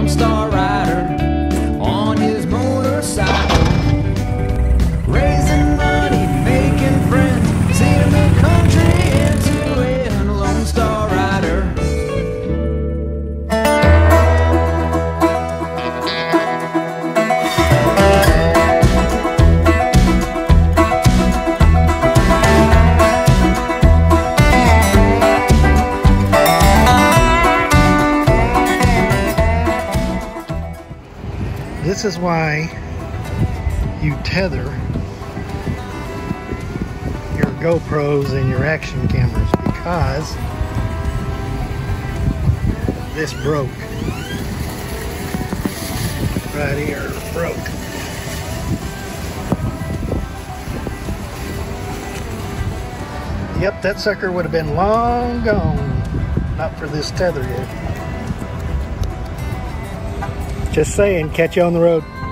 Lone Star Rider on his motorcycle, raising money, making friends, seeing a new country into a Lone Star Rider. This is why you tether your GoPros and your action cameras, because this broke. Right here, broke. Yep, that sucker would have been long gone, not for this tether yet. Just saying, catch you on the road.